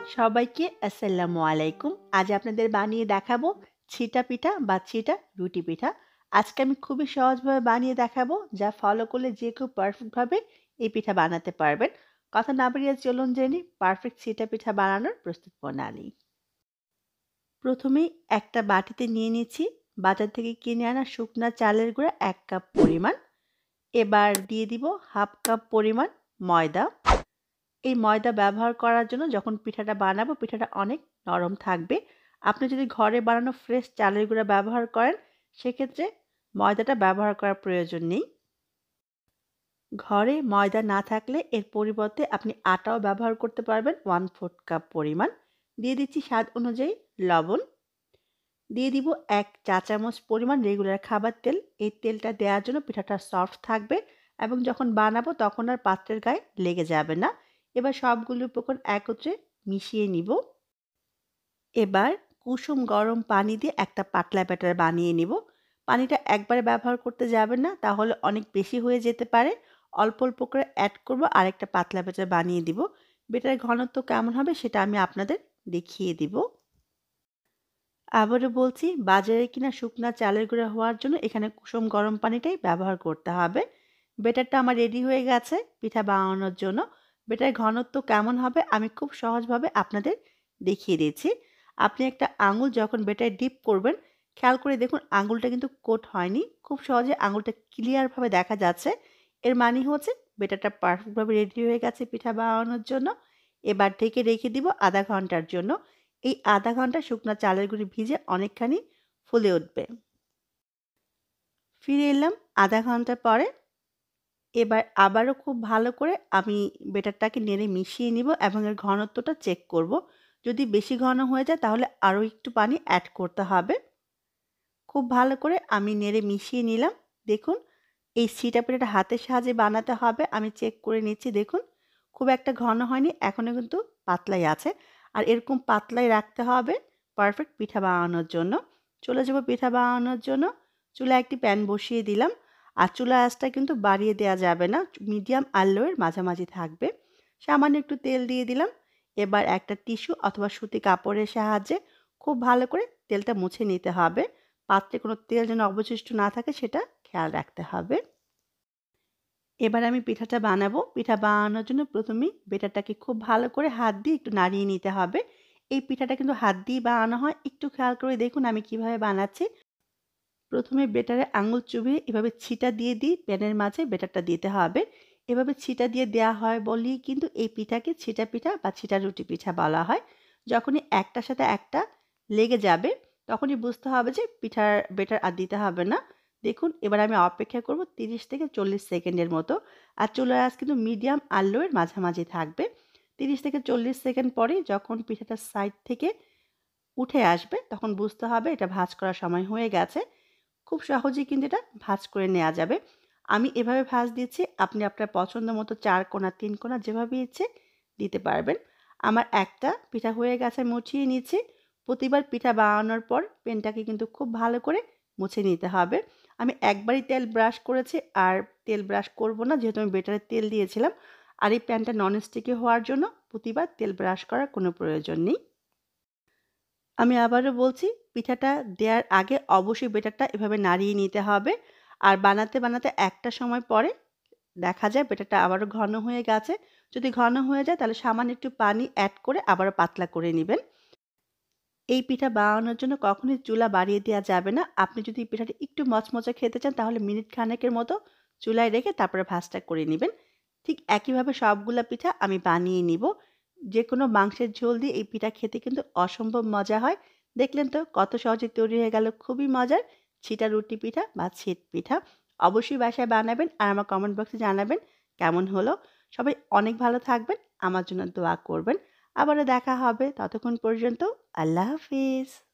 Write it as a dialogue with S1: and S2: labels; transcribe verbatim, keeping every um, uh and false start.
S1: সবাইকে আসসালামু আলাইকুম। আজ আপনাদের বানিয়ে দেখাবো ছিটা পিঠা বা ছিটা রুটি পিঠা। আজকে আমি খুবই সহজভাবে বানিয়ে দেখাবো, যা ফলো করলে যে কেউ পারফেক্টভাবে এই পিঠা বানাতে পারবেন। কথা না বাড়িয়ে চলুন জেনে নিই পারফেক্ট ছিটা পিঠা বানানোর প্রস্তুত প্রণালী। প্রথমেই একটা বাটিতে নিয়ে নিচ্ছি বাজার থেকে কিনে আনা শুকনা চালের গুঁড়া এক কাপ পরিমাণ। এবার দিয়ে দিব হাফ কাপ পরিমাণ ময়দা। এই ময়দা ব্যবহার করার জন্য যখন পিঠাটা বানাবো পিঠাটা অনেক নরম থাকবে। আপনি যদি ঘরে বানানো ফ্রেশ চালের গুঁড়া ব্যবহার করেন সেক্ষেত্রে ময়দাটা ব্যবহার করার প্রয়োজন নেই। ঘরে ময়দা না থাকলে এর পরিবর্তে আপনি আটাও ব্যবহার করতে পারবেন ওয়ান ফোর্থ কাপ পরিমাণ। দিয়ে দিচ্ছি স্বাদ অনুযায়ী লবণ। দিয়ে দিব এক চা চামচ পরিমাণ রেগুলার খাবার তেল। এই তেলটা দেওয়ার জন্য পিঠাটা সফট থাকবে এবং যখন বানাবো তখন আর পাত্রের গায়ে লেগে যাবে না। এবার সবগুলো উপকরণ একত্রে মিশিয়ে নিব। এবার কুসুম গরম পানি দিয়ে একটা পাতলা ব্যাটার বানিয়ে নিব। পানিটা একবারে ব্যবহার করতে যাবেন না, তাহলে অনেক বেশি হয়ে যেতে পারে। অল্প অল্প করে অ্যাড করব আর একটা পাতলা ব্যাটার বানিয়ে দিব। ব্যাটারের ঘনত্ব কেমন হবে সেটা আমি আপনাদের দেখিয়ে দিব। আবারও বলছি, বাজারে কিনা শুকনা চালের গুঁড়া হওয়ার জন্য এখানে কুসুম গরম পানিটাই ব্যবহার করতে হবে। ব্যাটারটা আমার রেডি হয়ে গেছে পিঠা বানানোর জন্য। ব্যাটারের ঘনত্ব কেমন হবে আমি খুব সহজভাবে আপনাদের দেখিয়ে দিচ্ছি। আপনি একটা আঙুল যখন ব্যাটারে ডিপ করবেন খেয়াল করে দেখুন আঙুলটা কিন্তু কোট হয়নি। খুব সহজে আঙুলটা ক্লিয়ারভাবে দেখা যাচ্ছে। এর মানে হচ্ছে ব্যাটারটা পারফেক্টভাবে রেডি হয়ে গেছে পিঠা বানানোর জন্য। এবার ঢেকে রেখে দিব আধা ঘন্টার জন্য। এই আধা ঘন্টা শুকনো চালের গুঁড়ি ভিজে অনেকখানি ফুলে উঠবে। ফিরে এলাম আধা ঘন্টা পরে। এবার আবারও খুব ভালো করে আমি ব্যাটারটাকে নেড়ে মিশিয়ে নিব এবং এর ঘনত্বটা চেক করব। যদি বেশি ঘন হয়ে যায় তাহলে আরও একটু পানি অ্যাড করতে হবে। খুব ভালো করে আমি নেড়ে মিশিয়ে নিলাম। দেখুন এই ছিটা পিঠাটা হাতের সাহায্যে বানাতে হবে। আমি চেক করে নিচ্ছি, দেখুন খুব একটা ঘন হয়নি, এখনও কিন্তু পাতলাই আছে। আর এরকম পাতলাই রাখতে হবে পারফেক্ট পিঠা বানানোর জন্য। চলে যাব পিঠা বানানোর জন্য। চুলায় একটি প্যান বসিয়ে দিলাম। আর চুলার আঁচটা কিন্তু বাড়িয়ে দেওয়া যাবে না, মিডিয়াম আর লোয়ের মাঝামাঝি থাকবে। সামান্য একটু তেল দিয়ে দিলাম। এবার একটা টিস্যু অথবা সুতি কাপড়ের সাহায্যে খুব ভালো করে তেলটা মুছে নিতে হবে। পাত্রে কোনো তেল যেন অবশিষ্ট না থাকে সেটা খেয়াল রাখতে হবে। এবার আমি পিঠাটা বানাবো। পিঠা বানানোর জন্য প্রথমেই ব্যাটারটাকে খুব ভালো করে হাত দিয়ে একটু নাড়িয়ে নিতে হবে। এই পিঠাটা কিন্তু হাত দিয়েই বানানো হয়। একটু খেয়াল করে দেখুন আমি কিভাবে বানাচ্ছি। প্রথমে ব্যাটারে আঙুল চুবিয়ে এভাবে ছিটা দিয়ে দিই প্যানের মাঝে ব্যাটারটা দিতে হবে। এভাবে ছিটা দিয়ে দেওয়া হয় বলেই কিন্তু এই পিঠাকে ছিটা পিঠা বা ছিটা রুটি পিঠা বলা হয়। যখনই একটার সাথে একটা লেগে যাবে তখনই বুঝতে হবে যে পিঠার ব্যাটার আর দিতে হবে না। দেখুন এবার আমি অপেক্ষা করব তিরিশ থেকে চল্লিশ সেকেন্ডের মতো। আর চুলার আঁচ কিন্তু মিডিয়াম আর লোয়ের মাঝামাঝি থাকবে। তিরিশ থেকে চল্লিশ সেকেন্ড পরে যখন পিঠাটা সাইড থেকে উঠে আসবে তখন বুঝতে হবে এটা ভাঁজ করার সময় হয়ে গেছে। খুব সহজেই কিন্তু এটা ভাঁজ করে নেওয়া যাবে। আমি এভাবে ভাঁজ দিচ্ছি, আপনি আপনার পছন্দ মতো চার কোণা তিন কোণা যেভাবে ইচ্ছে দিতে পারবেন। আমার একটা পিঠা হয়ে গেছে, মুছিয়ে নিচ্ছি। প্রতিবার পিঠা বানানোর পর পেনটাকে কিন্তু খুব ভালো করে মুছে নিতে হবে। আমি একবারই তেল ব্রাশ করেছি আর তেল ব্রাশ করব না, যেহেতু আমি ব্যাটারে তেল দিয়েছিলাম। আর এই প্যানটা ননস্টিকি হওয়ার জন্য প্রতিবার তেল ব্রাশ করার কোনো প্রয়োজন নেই। আমি আবারও বলছি, পিঠাটা দেওয়ার আগে অবশ্যই ব্যাটারটা এভাবে নাড়িয়ে নিতে হবে। আর বানাতে বানাতে একটা সময় পরে দেখা যায় ব্যাটারটা আবারও ঘন হয়ে গেছে। যদি ঘন হয়ে যায় তাহলে সামান্য একটু পানি অ্যাড করে আবারও পাতলা করে নেবেন। এই পিঠা বানানোর জন্য কখনোই চুলা বাড়িয়ে দেওয়া যাবে না। আপনি যদি পিঠাটা একটু মচমচে খেতে চান তাহলে মিনিট খানেকের মতো চুলায় রেখে তারপরে ভাঁজটা করে নেবেন। ঠিক একইভাবে সবগুলা পিঠা আমি বানিয়ে নিব। যে কোনো মাংসের ঝোল দিয়ে এই পিঠা খেতে কিন্তু অসম্ভব মজা হয়। দেখলেন তো কত সহজে তৈরি হয়ে গেল খুবই মজার ছিটা রুটি পিঠা বা ছিট পিঠা। অবশ্যই বাসায় বানাবেন আর আমার কমেন্ট বক্সে জানাবেন কেমন হলো। সবাই অনেক ভালো থাকবেন, আমার জন্য দোয়া করবেন। আবারও দেখা হবে, ততক্ষণ পর্যন্ত আল্লাহ হাফিজ।